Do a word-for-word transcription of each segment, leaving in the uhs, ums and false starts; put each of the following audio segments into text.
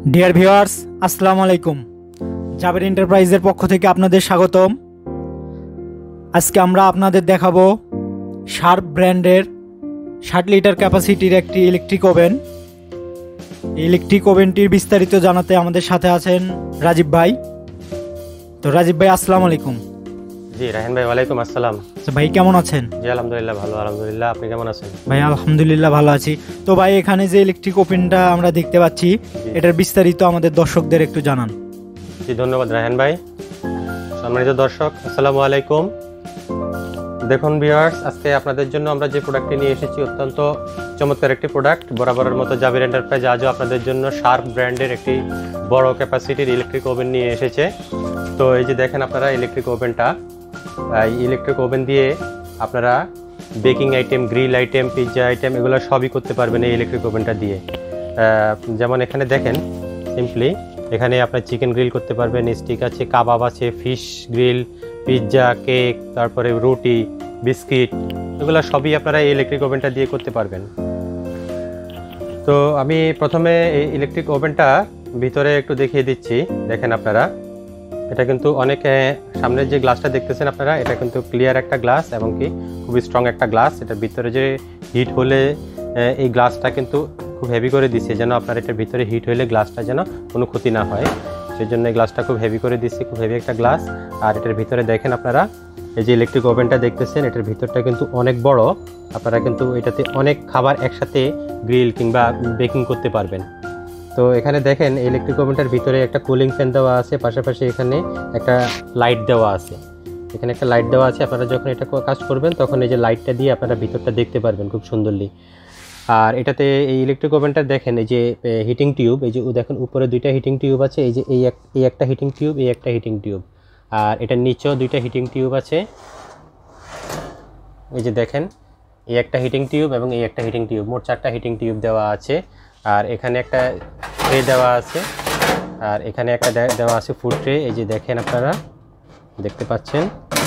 Dear viewers, আসসালামু আলাইকুম। জাবের এন্টারপ্রাইজের পক্ষ থেকে আপনাদের স্বাগতম। আজকে আমরা আপনাদের দেখাবো শার্প ব্র্যান্ডের ষাট লিটার ক্যাপাসিটির একটি ইলেকট্রিক ওভেন। এই ইলেকট্রিক ওভেনটির বিস্তারিত জানাতে আমাদের সাথে আছেন রাজীব ভাই। তো রাজীব ভাই, আসসালামু আলাইকুম। জি রাহেন ভাই, ওয়ালাইকুম আসসালাম। আচ্ছা ভাই, কেমন আছেন? জি আলহামদুলিল্লাহ ভালো, আলহামদুলিল্লাহ। আপনি কেমন আছেন? ভাই আলহামদুলিল্লাহ ভালো আছি। তো ভাই, এখানে যে ইলেকট্রিক ওভেনটা আমরা দেখতে পাচ্ছি, এটার বিস্তারিত আমাদের দর্শকদের একটু জানান। জি ধন্যবাদ রাহেন ভাই। সম্মানিত দর্শক, আসসালামু আলাইকুম। দেখুন ভিউয়ার্স, আজকে আপনাদের জন্য আমরা যে প্রোডাক্টটি নিয়ে এসেছি অত্যন্ত চমৎকার একটি প্রোডাক্ট। বরাবরের মতো জাবির এন্টারপ্রাইজ আজও আপনাদের জন্য শার্প ব্র্যান্ডের একটি বড় ক্যাপাসিটির ইলেকট্রিক ওভেন নিয়ে এসেছে। তো এই যে দেখেন আপনারা ইলেকট্রিক ওভেনটা, এই ইলেকট্রিক ওভেন দিয়ে আপনারা baking item, grill item, pizza item এগুলো সবই করতে পারবেন এই ইলেকট্রিক ওভেনটা দিয়ে। যেমন এখানে দেখেন সিম্পলি, এখানে আপনার চিকেন গ্রিল করতে পারবেন, স্টিক আছে, কাবাব আছে, ফিশ গ্রিল, পিৎজা, কেক, তারপরে রুটি, বিস্কিট, এগুলো সবই আপনারা এই ইলেকট্রিক ওভেনটা দিয়ে করতে পারবেন। তো আমি প্রথমে এই ইলেকট্রিক ওভেনটা ভিতরে একটু দেখিয়ে দিচ্ছি। দেখেন আপনারা, এটা কিন্তু অনেক, সামনের যে গ্লাসটা দেখতেছেন আপনারা, এটা কিন্তু ক্লিয়ার একটা গ্লাস এবং কি খুবই স্ট্রং একটা গ্লাস। এটার ভিতরে যে হিট হলে এই গ্লাসটা কিন্তু খুব হেভি করে দিচ্ছে, যেন আপনার এটার ভিতরে হিট হলে গ্লাসটা যেন কোনো ক্ষতি না হয়, সেই জন্য এই গ্লাসটা খুব হেভি করে দিচ্ছে, খুব হেভি একটা গ্লাস। আর এটার ভিতরে দেখেন আপনারা, এই যে ইলেকট্রিক ওভেনটা দেখতেছেন, এটার ভিতরটা কিন্তু অনেক বড়। আপনারা কিন্তু এটাতে অনেক খাবার একসাথে গ্রিল কিংবা বেকিং করতে পারবেন। তো এখানে দেখেন ইলেকট্রিক ওভেনটার ভিতরে একটা কুলিং ফ্যান দেওয়া আছে, পাশাপাশি এখানে একটা লাইট দেওয়া আছে। এখানে একটা লাইট দেওয়া আছে, আপনারা যখন এটা কাজ করবেন তখন এই যে লাইটটা দিয়ে আপনারা ভিতরটা দেখতে পারবেন খুব সুন্দরলি। আর এটাতে এই ইলেকট্রিক ওভেনটা দেখেন, এই যে হিটিং টিউব, এই যে দেখেন উপরে দুইটা হিটিং টিউব আছে, এই যে এই এক এই একটা হিটিং টিউব, এই একটা হিটিং টিউব, আর এটার নিচেও দুইটা হিটিং টিউব আছে। এই যে দেখেন, এই একটা হিটিং টিউব এবং এই একটা হিটিং টিউব, মোট চারটা হিটিং টিউব দেওয়া আছে। আর এখানে একটা ট্রে দেওয়া আছে, আর এখানে একটা দেওয়া আছে ফুড ট্রে, এই যে দেখেন আপনারা দেখতে পাচ্ছেন।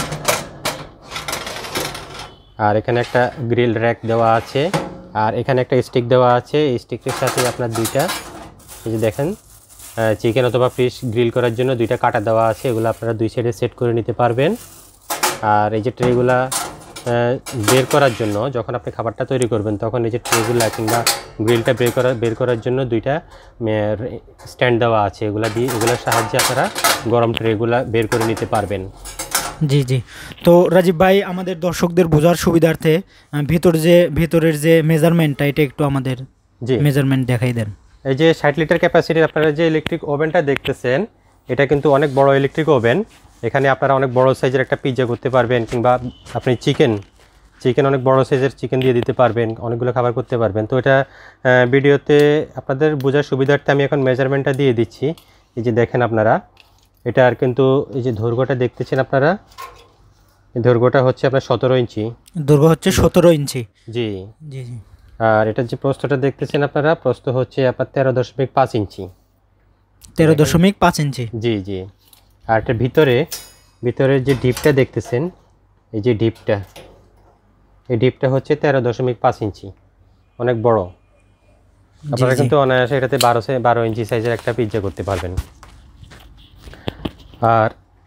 আর এখানে একটা গ্রিল র্যাক দেওয়া আছে, আর এখানে একটা স্টিক দেওয়া আছে। এই স্টিকের সাথে আপনার দুইটা, এই যে দেখেন, চিকেন অথবা ফিশ গ্রিল করার জন্য দুইটা কাটা দেওয়া আছে, এগুলো আপনারা দুই সাইডে সেট করে নিতে পারবেন। আর এই যে ট্রেগুলা বের করার জন্য, যখন আপনি খাবারটা তৈরি করবেন তখন এই যে ট্রেগুলা কিংবা গ্রিলটা বের করার বের করার জন্য দুইটা স্ট্যান্ড দেওয়া আছে, এগুলা দিয়ে এগুলোর সাহায্যে আপনারা গরম ট্রেগুলা বের করে নিতে পারবেন। জি জি। তো রাজীব ভাই, আমাদের দর্শকদের বোঝার সুবিধার্থে ভেতর যে ভেতরের যে মেজারমেন্টটা, এটা একটু আমাদের জি মেজারমেন্ট দেখাই দেন। এই যে ষাট লিটার ক্যাপাসিটির আপনারা যে ইলেকট্রিক ওভেনটা দেখতেছেন, এটা কিন্তু অনেক বড় ইলেকট্রিক ওভেন। এখানে আপনারা অনেক বড় সাইজের একটা পিৎজা করতে পারবেন, কিংবা আপনি চিকেন চিকেন অনেক বড় সাইজের চিকেন দিয়ে দিতে পারবেন, অনেকগুলো খাবার করতে পারবেন। তো এটা ভিডিওতে আপনাদের বোঝার সুবিধার্থে আমি এখন মেজারমেন্টটা দিয়ে দিচ্ছি। এই যে দেখেন আপনারা, এটা আর কিন্তু এই যে দৈর্ঘ্যটা দেখতেছেন আপনারা, এই দৈর্ঘ্যটা হচ্ছে আপনার সতেরো ইঞ্চি। দৈর্ঘ্য হচ্ছে সতেরো ইঞ্চি। জি জি জি। আর এটার যে প্রস্থটা দেখতেছেন আপনারা, প্রস্থ হচ্ছে আপনার তেরো দশমিক পাঁচ ইঞ্চি। তেরো দশমিক পাঁচ ইঞ্চি জি জি। আর এটার ভিতরে ভিতরের যে ডিপটা দেখতেছেন, এই যে ডিপটা, এই ডিপটা হচ্ছে তেরো দশমিক পাঁচ ইঞ্চি, অনেক বড়। আপনারা কিন্তু অনায়াসে এটাতে বারো বারো ইঞ্চি সাইজের একটা পিৎজা করতে পারবেন। আর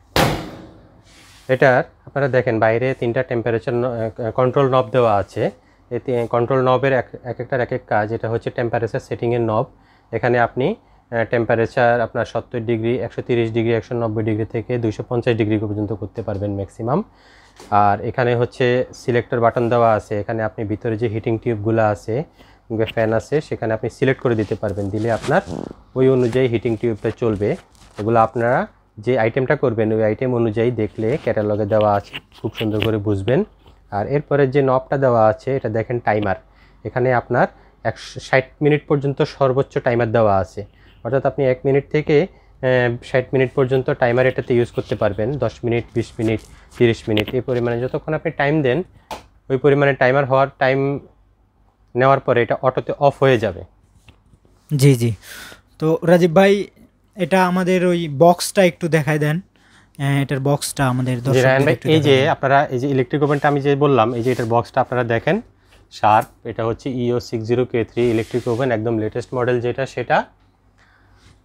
এটার আপনারা দেখেন বাইরে তিনটা টেম্পারেচার কন্ট্রোল নব দেওয়া আছে। এই কন্ট্রোল নবের এক একটার এক এক কাজ। এটা হচ্ছে টেম্পারেচার সেটিংয়ের নব। এখানে আপনি টেম্পারেচার আপনার সত্তর ডিগ্রি, একশো তিরিশ ডিগ্রি, একশো নব্বই ডিগ্রি থেকে দুইশো পঞ্চাশ ডিগ্রি পর্যন্ত করতে পারবেন ম্যাক্সিমাম। আর এখানে হচ্ছে সিলেক্টর বাটন দেওয়া আছে। এখানে আপনি ভিতরে যে হিটিং টিউবগুলো আছে কিংবা ফ্যান আছে, সেখানে আপনি সিলেক্ট করে দিতে পারবেন। দিলে আপনার ওই অনুযায়ী হিটিং টিউবটা চলবে। এগুলো আপনারা যে আইটেমটা করবেন ওই আইটেম অনুযায়ী দেখলে ক্যাটালগে দেওয়া আছে, খুব সুন্দর করে বুঝবেন। আর এরপরে যে নবটা দেওয়া আছে, এটা দেখেন টাইমার। এখানে আপনার একশো ষাট মিনিট পর্যন্ত সর্বোচ্চ টাইমার দেওয়া আছে, অর্থাৎ আপনি এক মিনিট থেকে ষাট মিনিট পর্যন্ত টাইমার এটাতে ইউজ করতে পারবেন। দশ মিনিট, বিশ মিনিট, তিরিশ মিনিট, এই পরিমাণে যতক্ষণ আপনি টাইম দেন ওই পরিমাণে টাইমার হওয়ার টাইম নেওয়ার পরে এটা অটোতে অফ হয়ে যাবে। জি জি। তো রাজীব ভাই, এটা আমাদের ওই বক্সটা একটু দেখাই দেন। এটার বক্সটা আমাদের দর্শকদের, এই যে আপনারা এই যে ইলেকট্রিক ওভেনটা আমি যে বললাম, এই যে এটার বক্সটা আপনারা দেখেন, শার্প, এটা হচ্ছে EO six zero K three electric oven, একদম লেটেস্ট মডেল যেটা সেটা।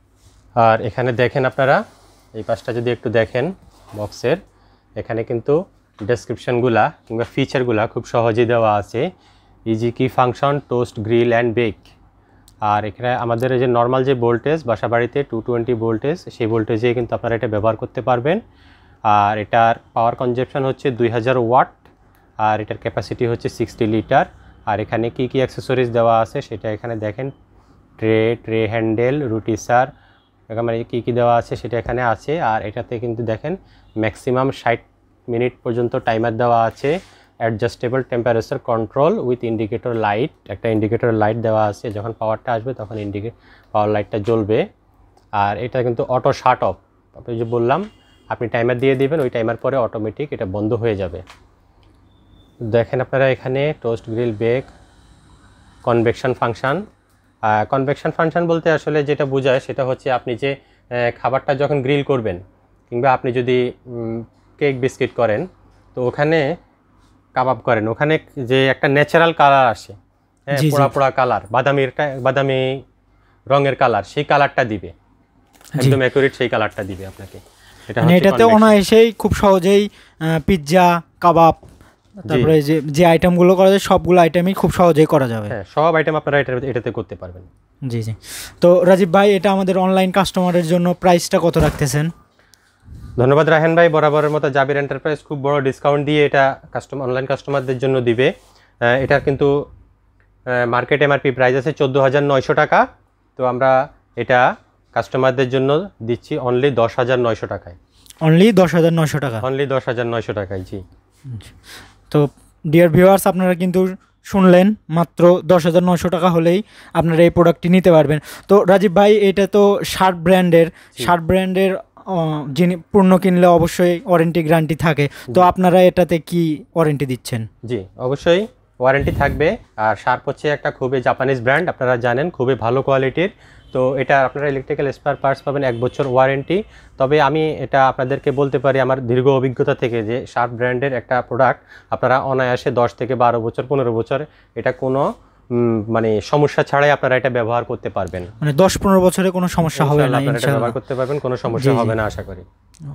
আর এখানে দেখেন আপনারা এই পাশটা যদি একটু দেখেন বক্সের, এখানে কিন্তু ডেসক্রিপশনগুলা কিংবা ফিচারগুলা খুব সহজেই দেওয়া আছে। Easy key function, toast, grill and bake. আর এখানে আমাদের এই যে নর্মাল যে ভোল্টেজ বাসা বাড়িতে টু টোয়েন্টি ভোল্টেজ, সেই ভোল্টেজে কিন্তু আপনারা এটা ব্যবহার করতে পারবেন। আর এটার পাওয়ার কনজাম্পশন হচ্ছে দুই হাজার ওয়াট, আর এটার ক্যাপাসিটি হচ্ছে সিক্সটি লিটার। আর এখানে কি কি অ্যাক্সেসরিজ দেওয়া আছে সেটা এখানে দেখেন, ট্রে ট্রে হ্যান্ডেল, রুটিসার, এখানে কী কী দেওয়া আছে সেটা এখানে আছে। আর এটাতে কিন্তু দেখেন ম্যাক্সিমাম ষাট মিনিট পর্যন্ত টাইমার দেওয়া আছে। Adjustable temperature control with indicator light, একটা ইন্ডিকেটর লাইট দেওয়া আছে, যখন পাওয়ারটা আসবে তখন ইন্ডিকেট পাওয়ার লাইটটা জ্বলবে। আর এটা কিন্তু অটো শাট অফ, আপনি যে বললাম আপনি টাইমার দিয়ে দিবেন, ওই টাইমার পরে অটোমেটিক এটা বন্ধ হয়ে যাবে। দেখেন আপনারা এখানে toast, grill, bake, convection function. Convection function বলতে আসলে যেটা বোঝায় সেটা হচ্ছে আপনি যে খাবারটা যখন গ্রিল করবেন কিংবা আপনি যদি কেক বিস্কিট করেন, তো ওখানে কাবাব করেন, ওখানে যে একটা ন্যাচারাল কালার আসে, হ্যাঁ, পোড়া পোড়া কালার, বাদামির বাদামি রঙের কালার, সেই কালারটা দিবে, একদম অ্যাকুরেট সেই কালারটা দিবে আপনাকে। এটা মানে এটাতে অনায়াসেই খুব সহজেই পিৎজা, কাবাব, তারপরে যে যে আইটেমগুলো করা যায় সবগুলো আইটেমই খুব সহজেই করা যাবে। হ্যাঁ, সব আইটেম আপনারা এটা এটাতে করতে পারবেন। জি জি। তো রাজীব ভাই, এটা আমাদের অনলাইন কাস্টমারের জন্য প্রাইসটা কত রাখতেছেন? ধন্যবাদ রাহেন ভাই, বরাবরের মতো জাবির এন্টারপ্রাইজ খুব বড় ডিসকাউন্ট দিয়ে এটা কাস্টমার অনলাইন কাস্টমারদের জন্য দিবে। এটার কিন্তু মার্কেট এমআরপি প্রাইস আছে চোদ্দো হাজার নয়শো টাকা, তো আমরা এটা কাস্টমারদের জন্য দিচ্ছি অনলি দশ হাজার নয়শো টাকায়। অনলি দশ হাজার নয়শো টাকা? অনলি দশ হাজার নয়শো টাকায়, জি। তো ডিয়ার ভিউয়ার্স, আপনারা কিন্তু শুনলেন, মাত্র দশ হাজার নয়শো টাকা হলেই আপনারা এই প্রোডাক্টটি নিতে পারবেন। তো রাজীব ভাই, এটা তো শার্প ব্র্যান্ডের, শার্প ব্র্যান্ডের যিনি পণ্য কিনলে অবশ্যই ওয়ারেন্টি গ্যারান্টি থাকে, তো আপনারা এটাতে কি ওয়ারেন্টি দিচ্ছেন? জি, অবশ্যই ওয়ারেন্টি থাকবে। আর শার্প হচ্ছে একটা খুবই জাপানিজ ব্র্যান্ড, আপনারা জানেন, খুবই ভালো কোয়ালিটির। তো এটা আপনারা ইলেকট্রিক্যাল স্পেয়ার পার্টস পাবেন এক বছর ওয়ারেন্টি। তবে আমি এটা আপনাদেরকে বলতে পারি আমার দীর্ঘ অভিজ্ঞতা থেকে যে শার্প ব্র্যান্ডের একটা প্রোডাক্ট আপনারা অনায়াসে দশ থেকে বারো বছর পনেরো বছর এটা কোনো মানে সমস্যা ছাড়াই আপনারা এটা ব্যবহার করতে পারবেন। মানে দশ পনেরো বছরে কোনো সমস্যা হবে না, আপনারা এটা ব্যবহার করতে পারবেন, কোনো সমস্যা হবে না আশা করি।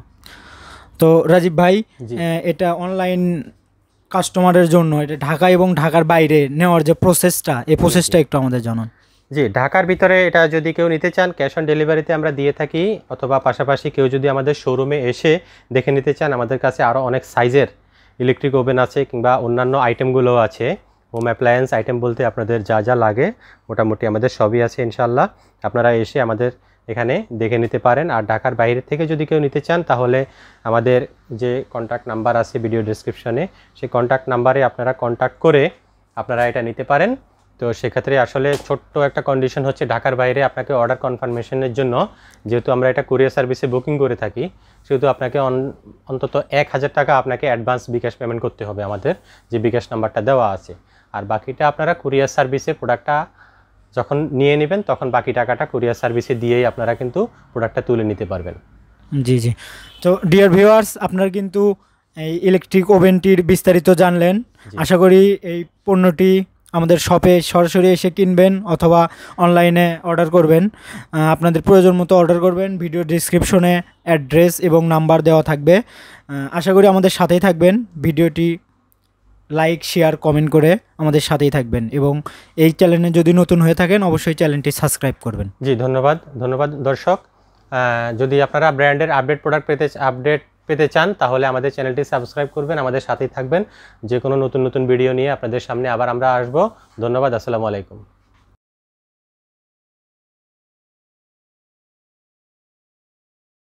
তো রাজীব ভাই, এটা অনলাইন কাস্টমারের জন্য এটা ঢাকা এবং ঢাকার বাইরে নেওয়ার যে প্রসেসটা, এই প্রসেসটা একটু আমাদের জানান। জি, ঢাকার ভিতরে এটা যদি কেউ নিতে চান ক্যাশ অন ডেলিভারিতে আমরা দিয়ে থাকি, অথবা পাশাপাশি কেউ যদি আমাদের শোরুমে এসে দেখে নিতে চান, আমাদের কাছে আরও অনেক সাইজের ইলেকট্রিক ওভেন আছে কিংবা অন্যান্য আইটেমগুলোও আছে। হোম অ্যাপ্লায়েন্স আইটেম বলতে আপনাদের যা যা লাগে মোটামুটি আমাদের সবই আছে ইনশাল্লাহ। আপনারা এসে আমাদের এখানে দেখে নিতে পারেন। আর ঢাকার বাইরে থেকে যদি কেউ নিতে চান তাহলে আমাদের যে কন্ট্যাক্ট নাম্বার আছে ভিডিও ডেসক্রিপশনে, সেই কন্ট্যাক্ট নাম্বারে আপনারা কন্ট্যাক্ট করে আপনারা এটা নিতে পারেন। তো সেক্ষেত্রে আসলে ছোট্ট একটা কন্ডিশন হচ্ছে, ঢাকার বাইরে আপনাকে অর্ডার কনফার্মেশনের জন্য যেহেতু আমরা এটা কুরিয়ার সার্ভিসে বুকিং করে থাকি, সেহেতু আপনাকে অন্তত এক হাজার টাকা আপনাকে অ্যাডভান্স বিকাশ পেমেন্ট করতে হবে আমাদের যে বিকাশ নাম্বারটা দেওয়া আছে। আর বাকিটা আপনারা কুরিয়ার সার্ভিসে প্রোডাক্টটা যখন নিয়ে নেবেন তখন বাকি টাকাটা কুরিয়ার সার্ভিসে দিয়েই আপনারা কিন্তু প্রোডাক্টটা তুলে নিতে পারবেন। জি জি। তো ডিয়ার ভিউয়ার্স, আপনারা কিন্তু এই ইলেকট্রিক ওভেনটির বিস্তারিত জানলেন। আশা করি এই পণ্যটি আমাদের শপে সরাসরি এসে কিনবেন অথবা অনলাইনে অর্ডার করবেন, আপনাদের প্রয়োজন মতো অর্ডার করবেন। ভিডিও ডিসক্রিপশনে অ্যাড্রেস এবং নাম্বার দেওয়া থাকবে। আশা করি আমাদের সাথেই থাকবেন। ভিডিওটি লাইক, শেয়ার, কমেন্ট করে আমাদের সাথেই থাকবেন এবং এই চ্যানেলে যদি নতুন হয়ে থাকেন অবশ্যই চ্যানেলটি সাবস্ক্রাইব করবেন। জি, ধন্যবাদ ধন্যবাদ দর্শক। যদি আপনারা ব্র্যান্ডের আপডেট প্রোডাক্ট পেতে আপডেট পেতে চান তাহলে আমাদের চ্যানেলটি সাবস্ক্রাইব করবেন, আমাদের সাথেই থাকবেন। যে কোনো নতুন নতুন ভিডিও নিয়ে আপনাদের সামনে আবার আমরা আসবো। ধন্যবাদ, আসসালামু আলাইকুম।